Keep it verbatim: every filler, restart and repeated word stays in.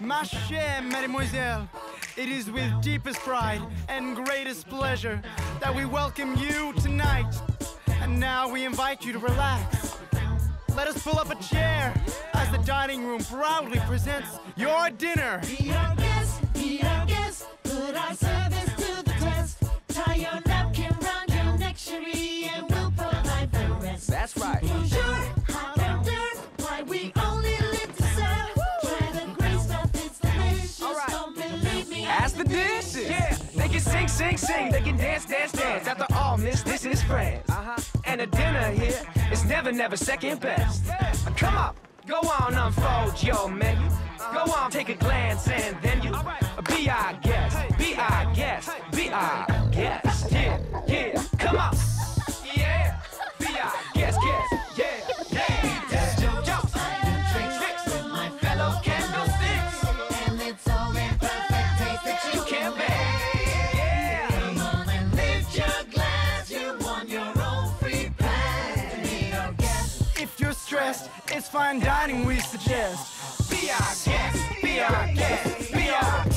Ma chère mademoiselle, it is with deepest pride and greatest pleasure that we welcome you tonight. And now we invite you to relax. Let us pull up a chair as the dining room proudly presents your dinner. Be our guest, be our guest, put our service to the test. Tie your napkin round your neck, cherie, and we'll provide the rest. That's right. Bonjour, hot hors why we only live to serve. Try the great stuff, it's delicious. All right. Don't believe me. Ask the dishes. Yeah, they can sing, sing, sing. They can dance, dance, dance. After all, miss, this is France. Uh-huh. And a dinner here is never, never second best. Yeah. Come up, go on, unfold your menu. Uh-huh. Go on, take a glance, and then you right. Be our guest, hey. Be our guest, hey. Be our guest. Yeah, yeah, come on. Yeah, be our guest, guest. Yeah, yeah. Test your jokes, tricks, tricks. My fellow candlesticks. And it's all in perfect taste that you can make. Yeah. Come on and lift your glass. You won your own free pass. Be our guest. If you're stressed, it's fine dining we suggest. Be our guest, be our guest, be our